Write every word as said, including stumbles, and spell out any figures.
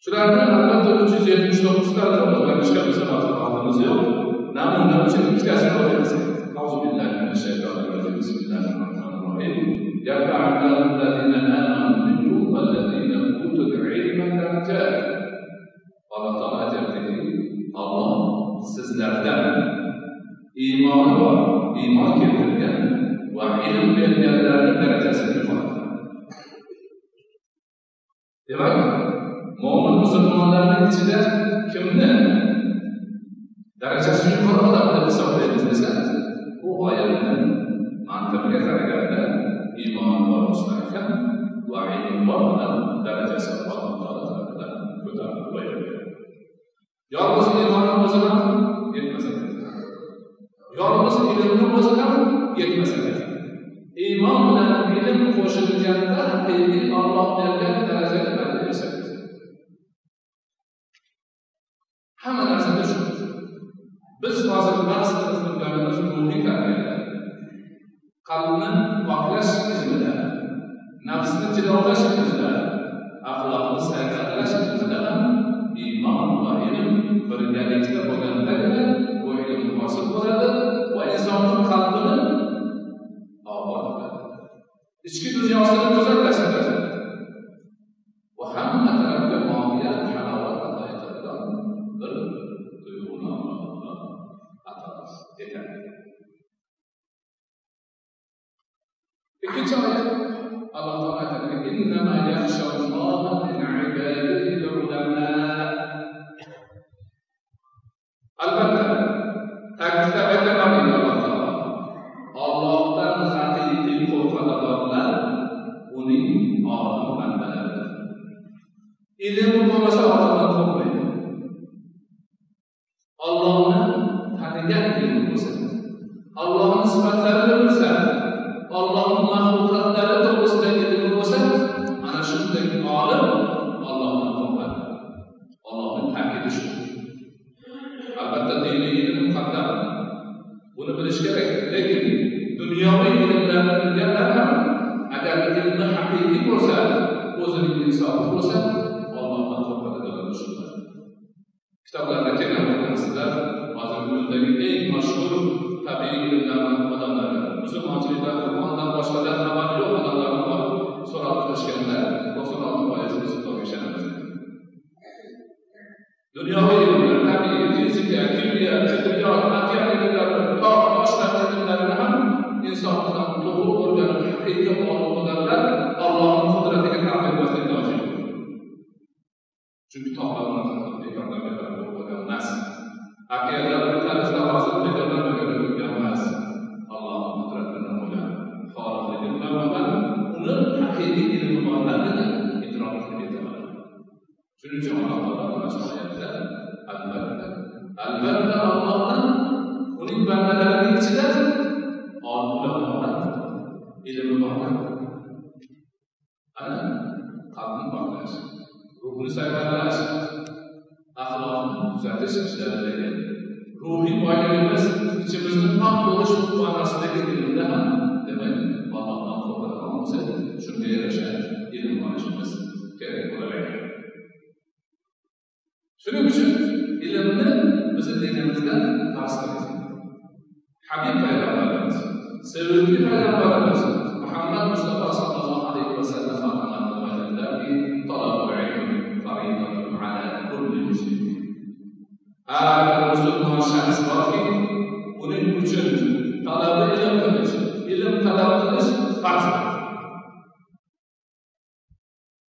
Shularni albatta uch yuz yetmish to'qqiz ta o'rganishga bizning hozir vaqtimiz yo'q. Namuna uchun ikkitasini o'rgansak. Auzubillahi minash shaytonir rojim. Bismillahirrohmanirrohim. Yarfa'u allazina amanu minkum wallazina utul ilma darajat. Alloh taolo aytadiki, Alloh sizlardan iymoni bor, iymon keltirgan va ilm berganlarning darajasini yuqoritadi. Demak, mo'min musulmonlarning ichida kimni darajasi yuqori odam deb hisoblaymiz desa, bu oyatning mantiqiga qaraganda iymon bor mustahkam va ilm bor odam darajasi Alloh taolodan ko'tarilib qo'yiladi. Yolg'iz iymonning o'zi ham yetmasa kerak. Yolg'iz ilmning o'zi ham yetmasa kerak. Iymon bilan ilm qo'shilganda haqiqiy Alloh bergan darajaga erishadi. Hamma narsada shu. Biz hozir bahs qilganimiz ruhiy tarbiyalar. Qalbni poklash izmida, nafsni jilovlash izmida, axloqni sayqalash izmida ham iymon va ilm birgalikda bo'lgandagina bu ilm hosil bo'ladi va insonning qalbini obod qiladi. Ichki dunyosini go'zallashtiradi. Va hamma tarafga mohiyat, halovat ato etadigan bir tuyg'uni Alloh ato etadi. Ikkinchi oyat Alloh taolo aytadiki, innama yaxshalloha min ibadihi ulama. Albatta, ta'kidlab aytadi Alloh taolo. Allohdan haqiqiy qo'rqadiganlar uning olim bandalaridir. Ilm bo'lmasa Allohdan qo'rqmaydi. Allohni tanigan ilm bo'lsa, Allohning sifatlarini bilsa, Allohning maxluqotlari to'g'risida ilm bo'lsa, ana shunday olim Allohdan qo'rqadi. Allohning ta'kidi shu. Albatta diniy ilm muqaddam. Buni bilish kerak. Lekin dunyoviy ilmlarni bilganlar ham agar ilmi haqiqiy bo'lsa, o'zining insofi bo'lsa, Allohdan qo'rqadigan bo'lishadi. Kitoblarda kelgan narslar hozirgi kundagi eng mashhur tabiiy ilmlarning odamlari, musulmonchilikda Qur'ondan boshqadan xabar yo'q odamlarni borib so'roq qilishganda to'qson olti foiz musulmonga ishonamiz. Dunyoviy ilmlar, tabiiy, fizika, kimyo, tibbiyot, material ilmlari, tog' toshlar ilmlarini ham insondan to'g'ri o'rganib haqiqiy olim odamlar Allohning qudratiga tabi bo'lmaslik lozim. Chunki tog'larni bekordan bekor bo'lgan emas. Aqllar tarzda hozir bekordan bekor bo'lgan emas. Allohning qudratidan bo'lgan xoliqligidan bo'lgan uni haqiqiy ilmi borlarni idrok qilib yetadi. Shuning uchun Alloh taolo mana shu oyatda albatta albatta Allohdan uning bandalarining ichida olimlar bor, ilmi bor. Ana qalbni poklash, ruhni sayqalash, axloqni tuzatish ishlaridagi ruhiy boyligimiz ichimizni pok bo'lish ma'nosidagi ilmda ham demak Allohdan qo'rqadigan bo'lsa, shunga yarasha ilm olishimiz kerak bo'lar ekan. Shuning uchun ilmni bizni dinimizda farz qilgan Habib payg'ambarimiz, sevimli payg'ambarimiz Muhammad Mustafa sallallohu alayhi va sallam aytdilarki, talabul ilmi fariidatun ala kulli muslim. Har bir musulmon shaxs borki, uning uchun talabi ilm qilish, ilm talab qilish farz.